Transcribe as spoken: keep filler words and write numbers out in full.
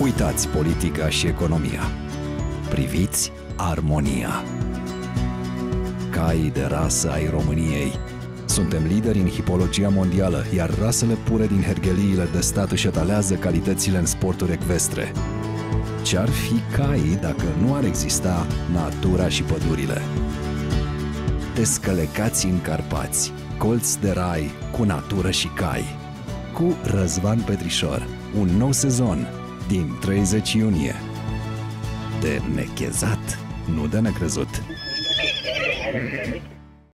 Uitați politica și economia. Priviți armonia. Caii de rasă ai României. Suntem lideri în hipologia mondială, iar rasele pure din hergheliile de stat își etalează calitățile în sporturi ecvestre. Ce-ar fi caii dacă nu ar exista natura și pădurile? Descălecați în Carpați, colț de rai cu natură și cai. Cu Răzvan Petrișor, un nou sezon din treizeci iunie. De nechezat, nu de necrezut.